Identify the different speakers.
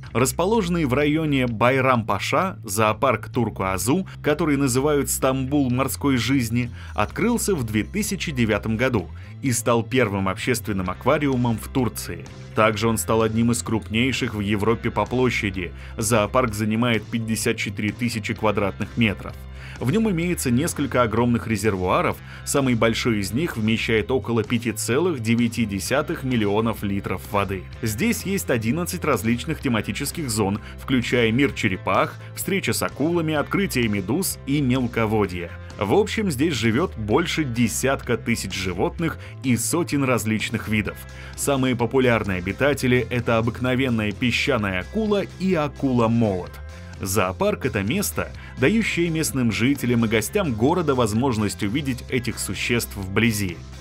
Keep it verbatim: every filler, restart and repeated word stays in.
Speaker 1: Расположенный в районе Байрам-Паша, зоопарк Турку-Азу, который называют Стамбул морской жизни, открылся в две тысячи девятом году и стал первым общественным аквариумом в Турции. Также он стал одним из крупнейших в Европе по площади. Зоопарк занимает пятьдесят четыре тысячи квадратных метров. В нем имеется несколько огромных резервуаров, самый большой из них вмещает около пяти целых девяти десятых миллионов литров воды. Здесь есть одиннадцать различных тематических зон, включая мир черепах, встреча с акулами, открытие медуз и мелководье. В общем, здесь живет больше десятка тысяч животных и сотен различных видов. Самые популярные обитатели — это обыкновенная песчаная акула и акула-молот. Зоопарк — это место, дающее местным жителям и гостям города возможность увидеть этих существ вблизи.